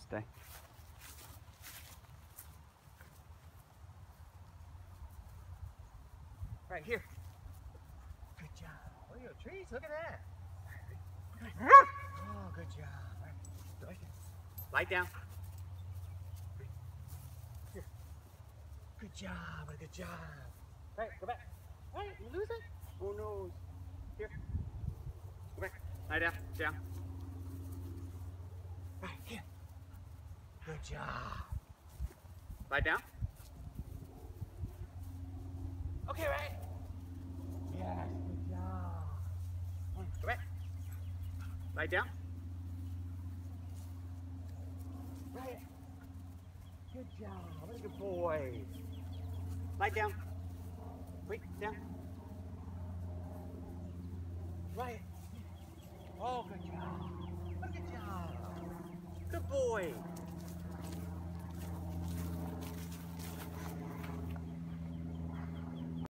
Stay. Right here. Good job. Look at the trees. Look at that. Oh, good job. Right. Light down. Here. Good job. Good job. Right. Go back. Right. You lose it? Oh no. Here. Go back. Lie down. Down. Right. Here. Good job. Lie down. Okay, right? Yes, good job. Go back. Lie down. Right. Good job. What a good boy. Lie down. Wait, down. Right. Oh, good job. What a good job. Good boy.